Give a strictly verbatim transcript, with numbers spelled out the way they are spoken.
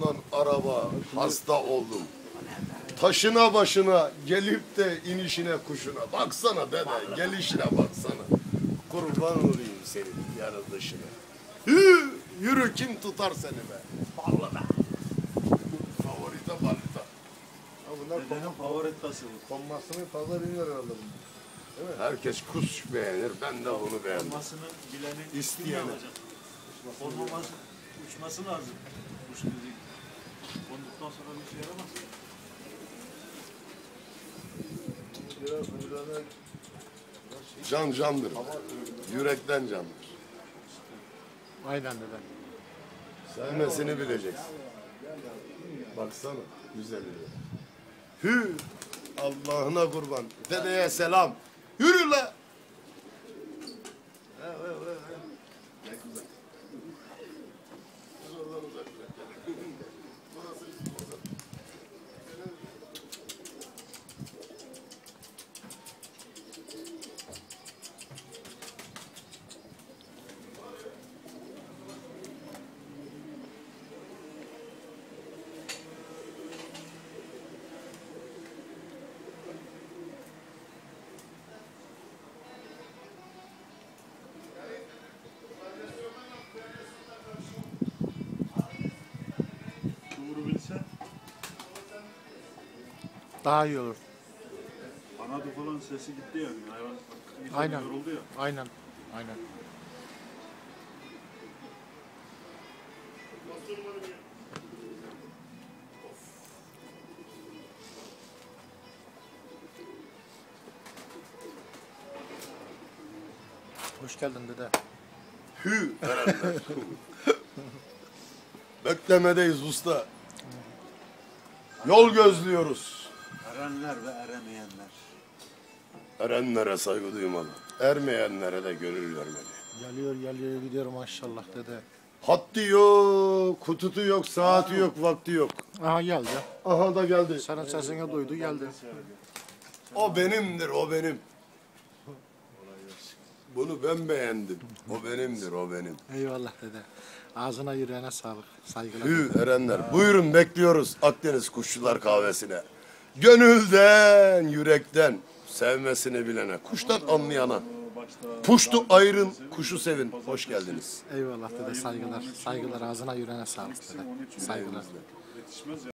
alınan araba, hasta oldum. Taşına başına gelip de inişine kuşuna. Baksana dede, gelişine baksana. Kurban olayım senin yaratışına. Hü, yürü kim tutar seni be? Ballı be. Favorite balita. Dedenin favoritası bu. Konmasını fazla bilmiyor herhalde bunu. Herkes kuş beğenir, ben de onu beğendim. Konmasını bileni İsteyeni. kim alacak? Konmaması, uçması lazım. Kuş dedik. Konduktan sonra bir şey yaramaz. Biraz böyle Can candır. Yürekten candır. Aynen dede. Sevmesini bileceksin. Baksana güzelliğe. Hü, Allah'ına kurban. Dedeye selam. Yürü la. He, he, he, he. Ne güzel. Oradan uzak bırak. Burası bizim uzak. Doğru bilse Daha iyi olur. kanadı falan sesi gitti yani. Hayvan insan Aynen. yoruldu ya. Aynen. Aynen. Hoş geldin dede. Hü, erenler. Beklemedeyiz usta. Yol gözlüyoruz. Erenler ve eremeyenler. Erenlere saygı duymalı. Ermeyenlere de gönül vermeli. Geliyor geliyor gidiyor maşallah dede. Haddi yok, hututu yok, saati yok, vakti yok. Aha geldi. Aha da geldi. Senin sesini duydu geldi. O benimdir, o benim. Bunu ben beğendim. O benimdir, o benim. Eyvallah dede. Ağzına yüreğine sağlık. Saygılar. Hü erenler. Buyurun bekliyoruz Akdeniz Kuşçular Kahvesi'ne. Gönülden, yürekten sevmesini bilene, kuştan anlayana. Puştu ayırın, kuşu sevin. Hoş geldiniz. Eyvallah dede saygılar. Saygılar ağzına yüreğine sağlık dede. Saygılar. Yetişmez ya.